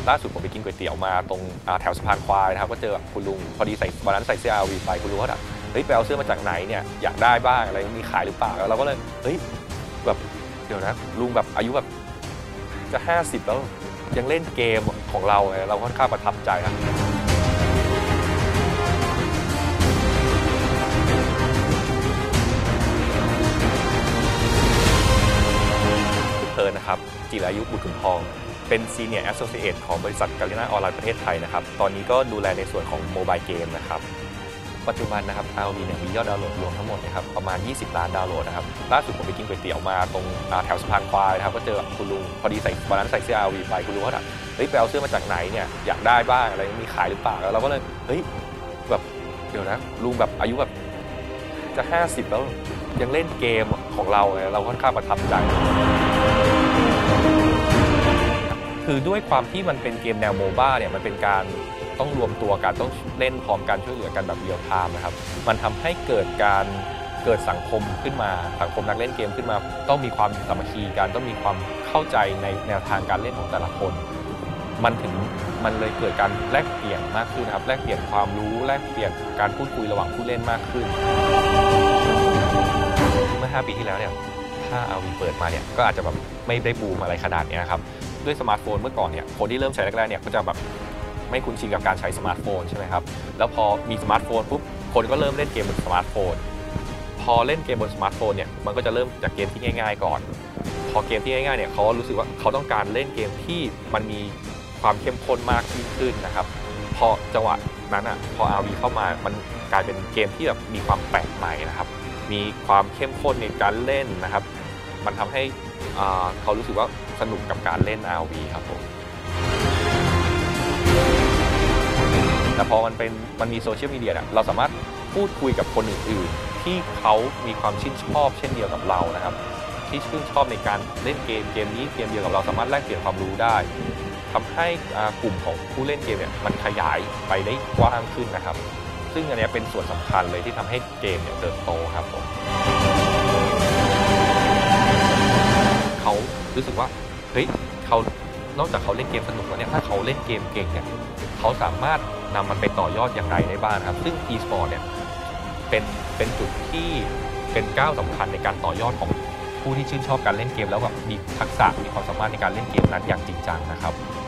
ล่าสุดผมไปกินก๋วยเตี๋ยวมาตรงแถวสะพานควายนะครับก็เจอคุณลุงพอดีวันนั้นใส่เสื้อ RV ไปคุณลุงก็ถามเฮ้ยไปเอาเสื้อมาจากไหนเนี่ยอยากได้บ้างอะไรมีขายหรือเปล่าแล้วเราก็เลยเฮ้ยแบบเดี๋ยวนะลุงแบบอายุแบบจะ50แล้วยังเล่นเกมของเราเราค่อนข้างประทับใจครับเพิร์นนะครับจิรายุบุตรขุนทองเป็น Senior Associate ของบริษัท Garena ออนไลน์ประเทศไทยนะครับตอนนี้ก็ดูแลในส่วนของโมบายเกมนะครับปัจจุบันนะครับ ROV เนี่ยมียอดดาวน์โหลดรวมทั้งหมดนะครับประมาณ20 ล้านดาวน์โหลดนะครับล่าสุดผมไปกินก๋วยเตี๋ยวมาตรงแถวสะพานควายนะครับก็เจอคุณลุงพอดีวันนั้นใส่เสื้อ ROV ไปคุณลุงก็ถามเฮ้ยไปเอาเสื้อมาจากไหนเนี่ยอยากได้บ้างอะไรมีขายหรือเปล่าแล้วเราก็เลยเฮ้ยแบบเดี๋ยวนะลุงแบบอายุแบบจะ50แล้วยังเล่นเกมของเราเราค่อนข้างประทับใจคือด้วยความที่มันเป็นเกมแนวโมบ้าเนี่ยมันเป็นการต้องรวมตัวกันต้องเล่นพร้อมกันช่วยเหลือกันแบบเรียลไทม์นะครับมันทำให้เกิดสังคมขึ้นมาสังคมนักเล่นเกมขึ้นมาต้องมีความสามัคคีกันต้องมีความเข้าใจในแนวทางการเล่นของแต่ละคนมันเลยเกิดการแลกเปลี่ยนมากขึ้นครับแลกเปลี่ยนความรู้แลกเปลี่ยนการพูดคุยระหว่างผู้เล่นมากขึ้นเมื่อ5 ปีที่แล้วเนี่ยถ้า ROV เปิดมาเนี่ยก็อาจจะแบบไม่ได้บูมอะไรขนาดนี้ครับด้วยสมาร์ทโฟนเมื่อก่อนเนี่ยคนที่เริ่มใช้แรกๆเนี่ยก็จะแบบไม่คุ้นชินกับการใช้สมาร์ทโฟนใช่ไหมครับแล้วพอมีสมาร์ทโฟนปุ๊บคนก็เริ่มเล่นเกมบนสมาร์ทโฟนพอเล่นเกมบนสมาร์ทโฟนเนี่ยมันก็จะเริ่มจากเกมที่ง่ายๆก่อนพอเกมที่ง่ายๆเนี่ยเขารู้สึกว่าเขาต้องการเล่นเกมที่มันมีความเข้มข้นมากยิ่งขึ้นนะครับพอจังหวะนั้นอ่ะพอ ROV เข้ามามันกลายเป็นเกมที่แบบมีความแปลกใหม่นะครับมีความเข้มข้นในการเล่นนะครับมันทำให้เขารู้สึกว่าสนุกกับการเล่น ROV ครับผมแต่พอมันมีโซเชียลมีเดียเนี่ยเราสามารถพูดคุยกับคนอื่นๆที่เขามีความชื่นชอบเช่นเดียวกับเรานะครับที่ชื่นชอบในการเล่นเกมนี้เกมเดียวกับเราสามารถแลกเปลี่ยนความรู้ได้ทำให้กลุ่มของผู้เล่นเกมเนี่ยมันขยายไปได้กว้างขึ้นนะครับซึ่งอันนี้เป็นส่วนสำคัญเลยที่ทำให้เกมเนี่ยเติบโตครับผมเขารู้สึกว่าเฮ้ยเขานอกจากเขาเล่นเกมสนุกแล้วเนี่ยถ้าเขาเล่นเกมเก่งเนี่ยเขาสามารถนำมันไปต่อยอดอย่างไรได้บ้างครับซึ่ง e-sport เนี่ยเป็นจุดที่เป็นก้าวสำคัญในการต่อยอดของผู้ที่ชื่นชอบการเล่นเกมแล้วแบบมีทักษะมีความสามารถในการเล่นเกมนั้นอย่างจริงจังนะครับ